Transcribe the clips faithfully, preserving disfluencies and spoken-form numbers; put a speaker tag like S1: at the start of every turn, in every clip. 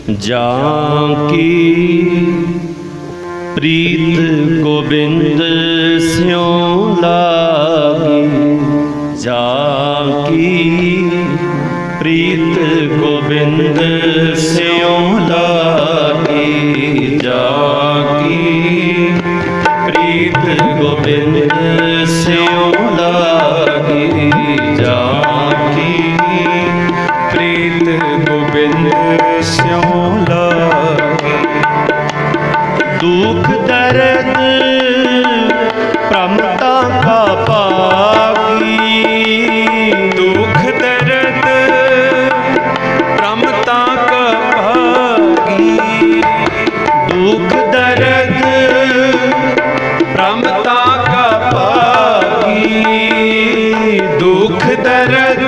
S1: जाकी प्रीत गोबिंद स्यों लागी, जाकी प्रीत गोबिंद स्यों लागी, जाकी प्रीत गोबिंद स्यों लागी, जाकी प्रीत गोबिंद स्यों लागी। दुख दर्द प्रमता का पागी,
S2: दुख दर्द प्रमता का पागी,
S1: दुख दर्द
S2: प्रमता का पागी, दुख दर्द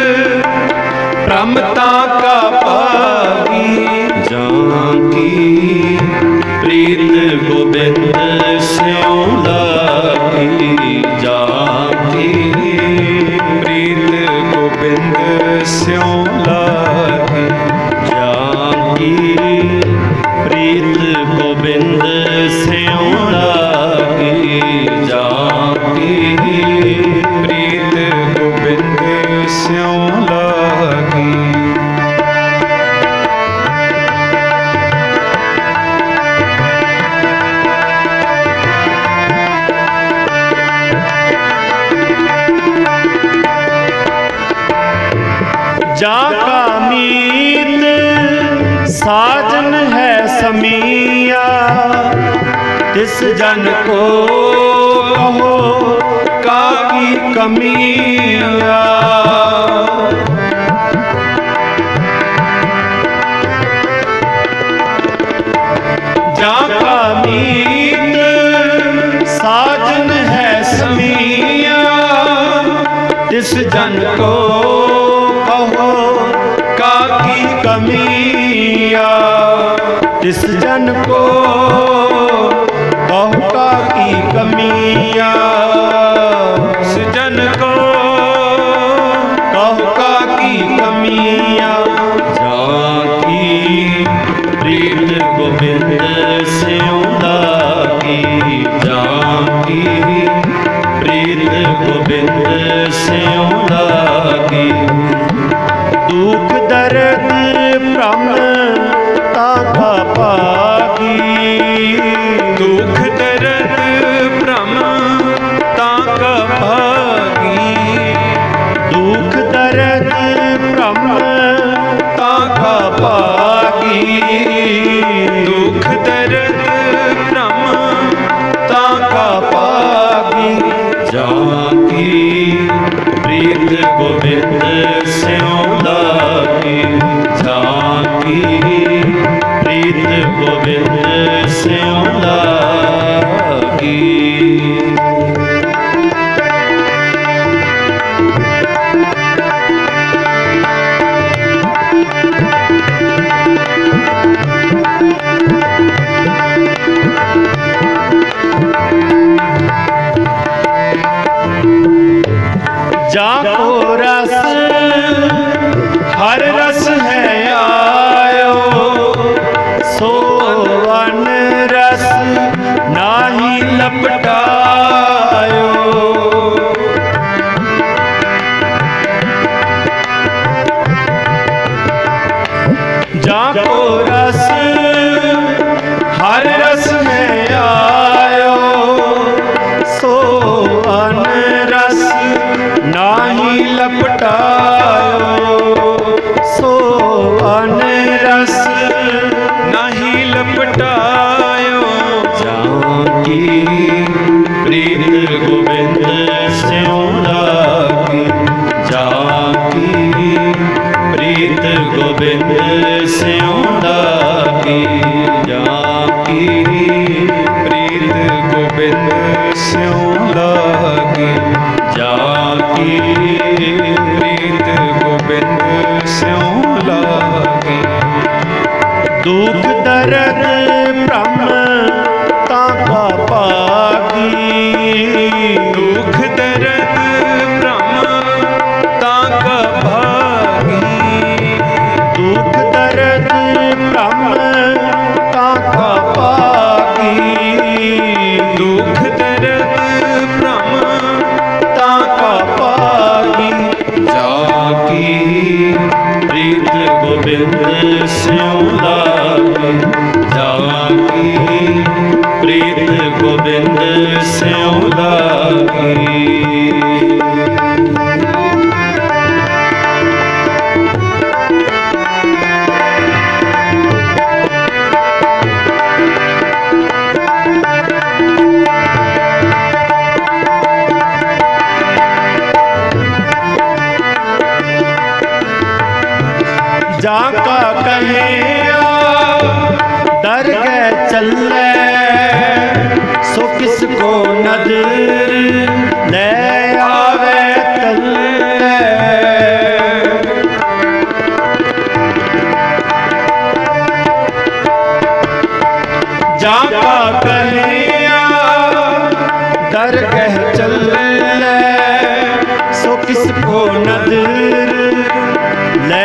S2: प्रमता का पागी।
S1: जाकी प्रीत गोबिंद स्यों लागी, जाकी
S2: प्रीत गोबिंद स्यों लागी,
S1: जाकी प्रीत गोबिंद स्यों लागी, जाकी
S2: प्रीत गोबिंद स्यों लागी।
S1: जाका मीत साजन है समिया, तिस जन को कहो काकी कमिया। जाका मीत साजन है समिया, तिस जन को कहो काकी कमिया, तिस जन को कहो काकी कमिया,
S2: तिस जन को
S1: कहो काकी कमिया। जाकी प्रीत गोबिंद स्यों लागी, जाकी प्रीत गोबिंद स्यों लागी। दुख दर्द प्रमता का पागी,
S2: दुख दर्द प्रमता का पागी,
S1: दुख दर्द प्रमता का पागी,
S2: दुख दर्द प्रमता
S1: का पागी। जाकी प्रीत गोबिंद स्यों लागी, जाकी प्रीत गोबिंद स्यों लागी। जाको रस हर रस है आयो, सो अन रस नाही लपटायो। जाको रस हर रस है आयो, सो अन रस नाही लपटायो, सो अन रस
S2: नहीं लपटायो।
S1: जाकी प्रीत गोबिंद स्यों लागी, जाकी प्रीत गोबिंद स्यों लागी, जाकी
S2: प्रीत गोबिंद स्यों लागी,
S1: जाकी
S2: प्रीत गोबिंद स्यों लागी।
S1: दुख दर्द प्रमता का पागी,
S2: दुख दर्द प्रमता का पागी,
S1: दुख दर्द प्रमता प्रीत गोबिंद स्यों लागे जाकी प्रीत गोबिंद स्यों लागे। जाका कहे दरगह चले सो किसको नजर ले आवे तले। जाका कहे दरगह चले सो किसको नजर ले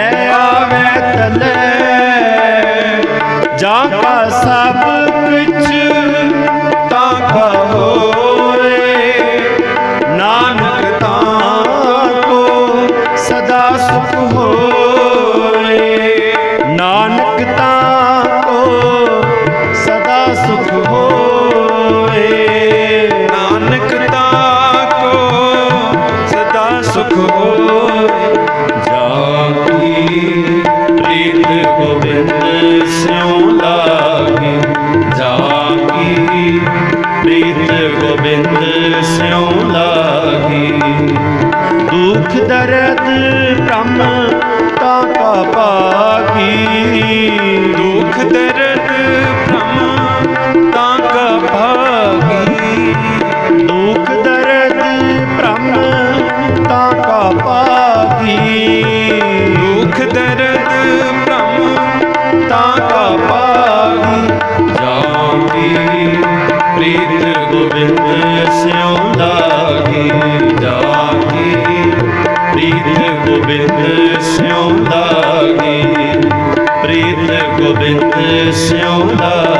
S1: जाका सब कुछ ताका होए नानक ताको सदा सुख होए। नानक ताको सदा सुख होए
S2: नानक ताको सदा सुख होए।
S1: जाकी प्रीत गोबिंद स्यों लागे जाकी प्रीत गोबिंद स्यों लागे। दुख दर्द भ्रम ताका पागी
S2: दुख दर्द भ्रम ताका भागी।
S1: दुख दर्द भ्रम ताका पागी
S2: दुख दर्द भ्रम
S1: ताका पागी। जाकी प्रीत गोबिंद स्यों लागे जाकी प्रीत गोबिंद स्यों लागे प्रीत गोबिंद स्यों लागे।